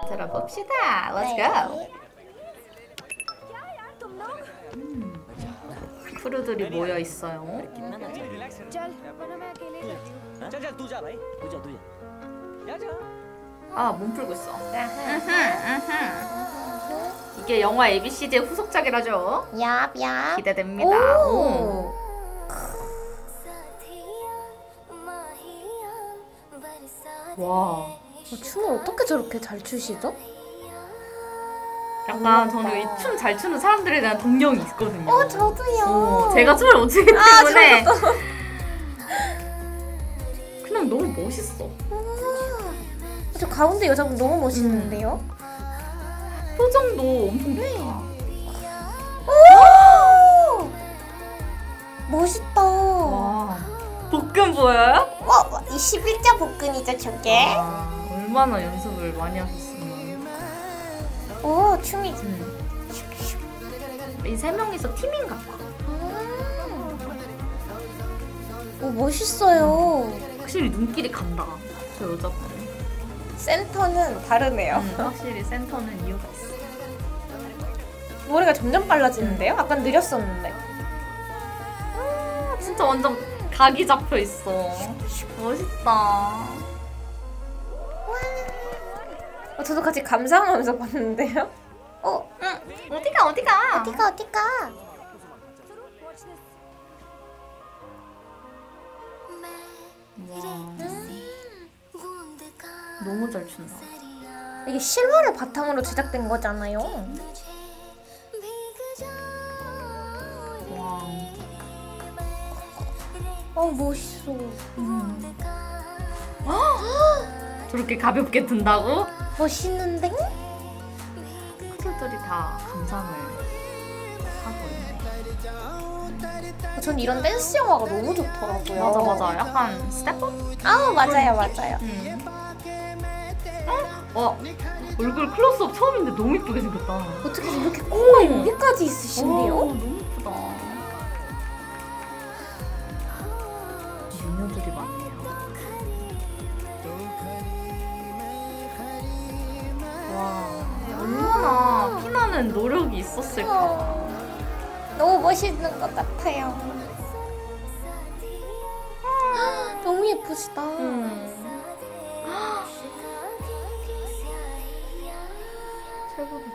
들어봅시다. Let's go. 크루들이 모여 있어요. 아, 몸 풀고 있어. 이게 영화 ABCD의 후속작이라죠. 얍얍. 기대됩니다. 오. 와. 춤을 어떻게 저렇게 잘 추시죠? 약간 저는 이 춤 잘 추는 사람들에 대한 동경이 있거든요. 저도요. 제가 춤을 못 추기 때문에 그냥 너무 멋있어. 저 가운데 여자분 너무 멋있는데요? 표정도 엄청 좋다. 오! 멋있다. 와. 복근 보여요? 이 11자 복근이죠, 저게? 와, 얼마나 연습을 많이 하셨으면. 오, 춤이. 이 세 명이서 팀인가 봐. 오, 멋있어요. 확실히 눈길이 간다. 저 여자분. 센터는 다르네요. 확실히 센터는 이유가 있어. 노래가 점점 빨라지는데요? 아까 느렸었는데. 진짜 완전 각이 잡혀 있어. 멋있다. 저도 같이 감상하면서 봤는데요? 어디가? 어디가? 너무 잘 춘다. 이게 실화를 바탕으로 제작된 거잖아요. 와. 멋있어. 저렇게 가볍게 든다고? 멋있는데? 크루들이 다 감상을 하고 있네. 전 이런 댄스 영화가 너무 좋더라고요. 맞아. 약간 스텝업? 맞아요. 얼굴 클로스업 처음인데 너무 이쁘게 생겼다. 어떻게 이렇게 코가 여기까지 있으신데요? 너무 이쁘다. 미녀들이 많네요. 와, 얼마나 피나는 노력이 있었을까. 너무 멋있는 것 같아요. 너무 예쁘시다. 최고다.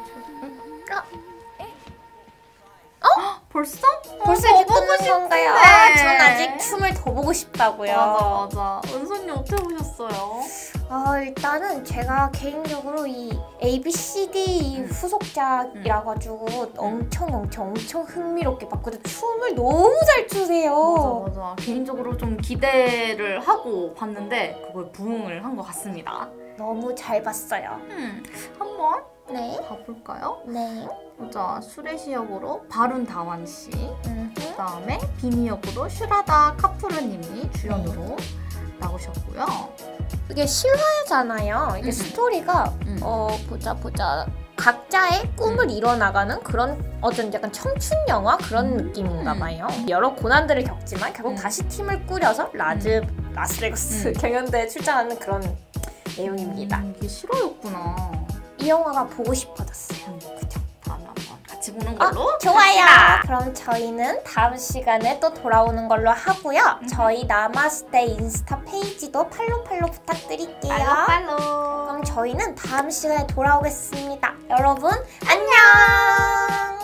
벌써? 벌써 이렇게 끝난 건가요? 전 아직 춤을 더 보고 싶다고요. 맞아. 은선님 어떻게 보셨어요? 일단은 제가 개인적으로 이 ABCD 후속작이라 가지고 엄청 흥미롭게 봤거든요. 춤을 너무 잘 추세요. 맞아. 개인적으로 좀 기대를 하고 봤는데 그걸 부응을 한 것 같습니다. 너무 잘 봤어요. 한번 네. 가볼까요? 네. 자, 수레시 역으로 바룬 다완 씨, 그다음에 비니 역으로 슈라다 카푸르님이 주연으로 나오셨고요. 이게 실화잖아요. 이게 스토리가 보자. 각자의 꿈을 이뤄나가는 그런 어떤 약간 청춘 영화 그런 느낌인가 봐요. 여러 고난들을 겪지만 결국 다시 팀을 꾸려서 라스베가스 경연대에 출전하는 그런 내용입니다. 이게 실화였구나. 이 영화가 보고 싶어졌어요. 그죠? 다음에 한번 같이 보는 걸로. 좋아요. 그럼 저희는 다음 시간에 또 돌아오는 걸로 하고요. 저희 나마스테 인스타 페이지도 팔로우 부탁드릴게요. 팔로우. 그럼 저희는 다음 시간에 돌아오겠습니다. 여러분 안녕.